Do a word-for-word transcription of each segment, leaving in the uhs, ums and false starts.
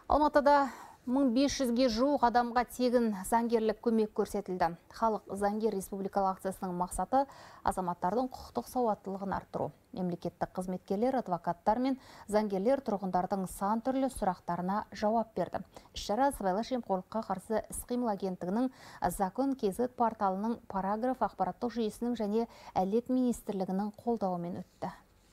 Алматыда мың бес жүзге жуық адамға тегін заңгерлік көмек көрсетілді. Халық заңгер республикалық акциясының мақсаты азаматтардың құқықтық сауаттылығын арттыру. Мемлекеттік қызметкерлер, адвокаттар мен заңгерлер тұрғындардың сан түрлі сұрақтарына жауап берді. Іс-шара сыбайлас жемқорлыққа қарсы іс-қимыл агенттігінің Закон кз порталының параграф ақпараттық жүйесінің және Әділет министрлігінің қолдауымен өтті.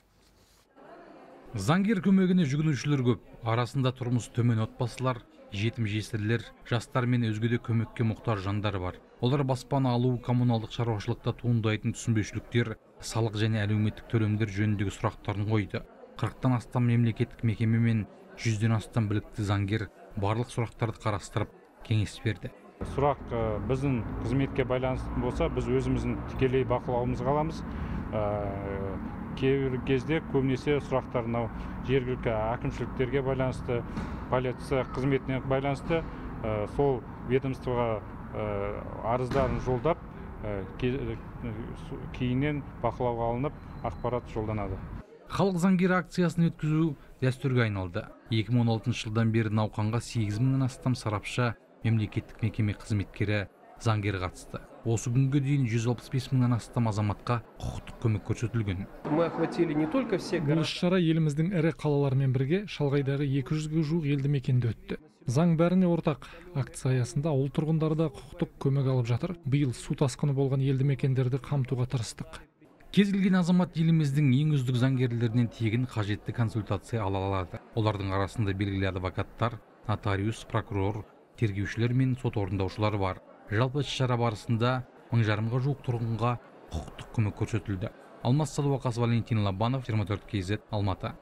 Заңгер көмегіне жүгінушілер көп. Арасында тұрмыс төмен отбасылар, жетім жесірлер, жастар мен өзге де көмекке мұқтаж жандар бар. Олар баспана алу, коммуналдық шаруашылықта туындайтын түсінбеушіліктер, салық және әлеуметтік төлемдер жөніндегі сұрақтарын қойды. қырықтан астам мемлекеттік мекеме мен жүзден астам білікті заңгер барлық сұрақтарды қарастырып, кеңес берді. Сұрақ біздің қызметке байланысты болса, біз өзіміздің тікелей бақылауымызға аламыз. Кейбір кезде көбінесе сұрақтар жергілікті әкімшіліктерге байланысты, полиция қызметіне байланысты сол ведомствоға арыздарын жолдап, кейіннен бақылауға алынып, ақпарат жолданады. Халық заңгері акциясын өткізу дәстүрге айналды. екі мың он алтыншы жылдан бері науқанға сегіз мыңнан астам сарапшы, мемлекеттік мекеме қызметкері, заңгер қатысты. Осы күнге дейін жүз алпыс бес мыңнан астам азаматқа құқықтық көмек көрсетілген. Бұл іс-шара еліміздің ірі қалаларымен бірге шалғайдағы екі жүзге жуық елді мекенде өтті. Заң бәріне ортақ. Акция аясында ауыл тұрғындары да құқықтық көмек алып жатыр. Биыл су тасқыны болған елді мекендерді қамтуға тырыстық. Кез келген азамат еліміздің ең үздік заңгерлерінен тегін қажетті консультация ала алады. Олардың арасында белгілі адвокаттар, нотариус, прокурор, тергеушілер мен сот орындаушылары бар. Жалпы іс-шара барысында мың жарымға жуық тұрғынға құқықтық көмек көрсетілді. Алмас Садуақас, Валентин Лобанов, жиырма төрт кз, Алматы.